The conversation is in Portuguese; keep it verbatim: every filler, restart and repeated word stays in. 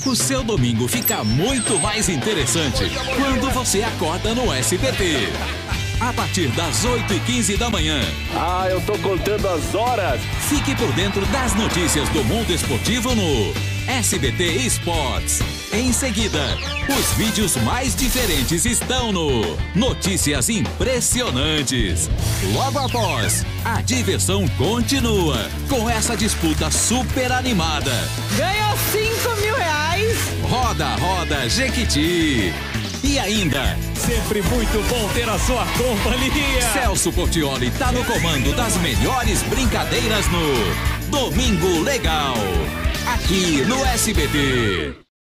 O seu domingo fica muito mais interessante quando você acorda no S B T. A partir das oito e quinze da manhã. Ah, eu tô contando as horas. Fique por dentro das notícias do mundo esportivo no S B T Esportes. Em seguida, os vídeos mais diferentes estão no Notícias Impressionantes. Logo após, a diversão continua com essa disputa super animada. Ganhou cinco mil reais. Roda, roda, Jequiti. E ainda, sempre muito bom ter a sua companhia. Celso Portiolli tá no comando das melhores brincadeiras no Domingo Legal, aqui no S B T.